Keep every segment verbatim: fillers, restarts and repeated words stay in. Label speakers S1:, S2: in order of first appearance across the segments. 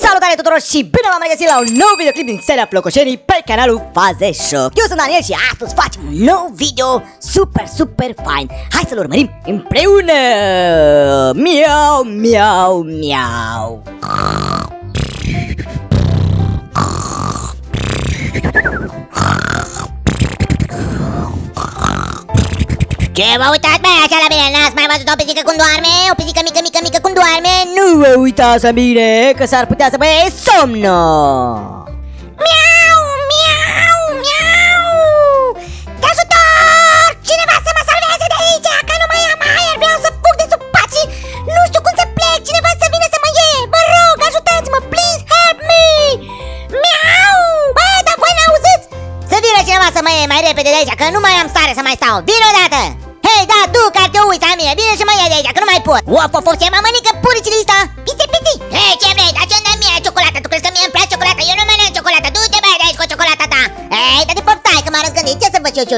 S1: Salutare tuturor și bine v-am regăsit la un nou videoclip din seria Flocoșenii pe canalul Faze Shop. Eu sunt Daniel și astăzi facem un nou video super, super fain. Hai să-l urmărim împreună! Miau, miau, miau.
S2: Ce vă uitați, băi, așa la mine? N-ați mai văzut o pisică cum doarme? O pisică mică, mică, mică cum doarme?
S1: Nu vă uitați la mine, că s-ar putea să vă iei somno.
S2: Miau, miau, miau. Te ajutor! Cineva să mă salveze de aici, că nu mai am aer, vreau să fug de sub pat și nu știu cum să plec. Cineva să vină să mă iei, vă rog, ajutați-mă, please help me. Miau, bă, dar voi n-auziți? Să vină cineva să mă iei mai repede de aici, că nu mai am stare să mai stau. Vino odată! Hei, da, tu care te uiți la mine, vine și mă ia de aici, că nu mai pot. Of, of, of, ce mă mănâncă puricile ăsta? Piste, piste. Hei, ce vrei? Dar ce-mi dă mie ciocolată? Tu crezi că mie îmi place ciocolată? Eu nu mănânc ciocolată, du-te băi de aici cu ciocolata ta. Hei, dar de poftai, că m-a răzgândit, ce să fac eu?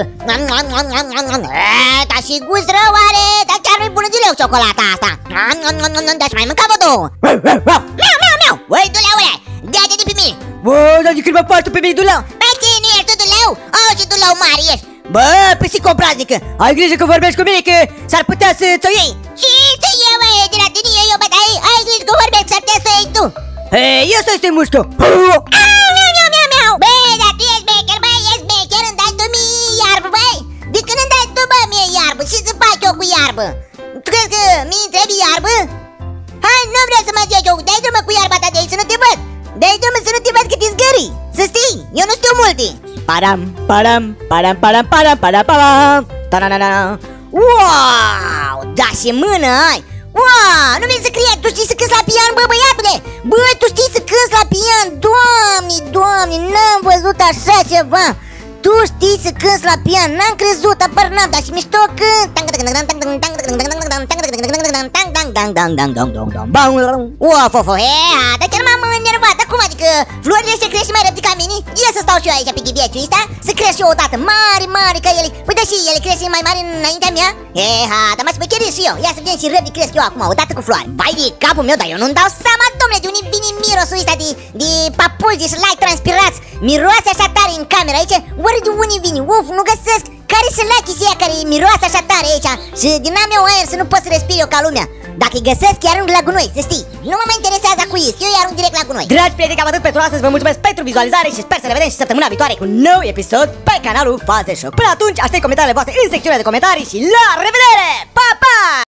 S2: Dar și gust rău are, dar chiar nu-i bună dileu ciocolata asta. Dar-și mai mânca vă două. Miau, miau, miau. Ui, duleule, dea-te de pe mine.
S1: Bă, dar de când mă faci tu pe mine, duleu?
S2: Păi ce, nu ești tu duleu? Oh, ce duleu mare ești.
S1: Bă, pisică obraznică, ai grijă că vorbești cu mine, că s-ar putea să ți-o iei.
S2: Ce să iei, mă, de la tine eu, bă, dar ai grijă că vorbești, s-ar putea să o iei tu.
S1: Hei, ia să-i stai mușcă.
S2: Miau, miau, miau, miau, miau. Bă, dar tu ești becher, bă, ești becher, îmi dai tu mie iarbă, băi. De când îmi dai tu, bă, mie iarbă, ce să fac eu cu iarbă? Tu crezi că mie trebuie iarbă? Hai, nu vreau să mă zic eu, dai drumă cu iarba ta de aici, să nu te văd. Dai drumă să nu te văd că te zgări. Să știi, eu nu știu multe.
S1: Param, param, param, param, param, param, param. Ta-na-na-na.
S2: Wow, da și mână ai. Wow, nu mi se cred, tu știi să cânti la pian, bă, băiatule. Bă, tu știi să cânti la pian, doamne, doamne, n-am văzut așa ceva. Tu știi să cânti la pian, n-am crezut, apar n-am, dar și mișto cânt. Of, of, of, ea, dar chiar m-am enervat, dar cum adică florile se cresc și mai repede ca mine? Ia să stau și eu aici pe ghibieciul ăsta, să cresc și eu odată mare, mare ca ele. Păi da și ele cresc mai mari înaintea mea? Eha, dar mă spăcherez și eu, ia să vin și repede cresc eu acum, odată cu floare. Vai de capul meu, dar eu nu-mi dau seama, domnule, de unde vine mirosul ăsta de, de papulgi și lai transpirați. Miroase așa tare în camera aici, oare de unde vine? Uf, nu găsesc. Care sunt lachii ăia care miroase așa tare aici? Și din am eu aer să nu pot să respir eu ca lumea. Dacă îi găsesc, chiar arunc la gunoi, să știi. Nu mă mai interesează cu ei, eu îi arunc direct la gunoi.
S1: Dragi prieteni, cam atât pentru astăzi, vă mulțumesc pentru vizualizare și sper să ne vedem și săptămâna viitoare cu un nou episod pe canalul Faze Shop. Până atunci, aștept comentariile voastre în secțiunea de comentarii și la revedere! Pa, pa!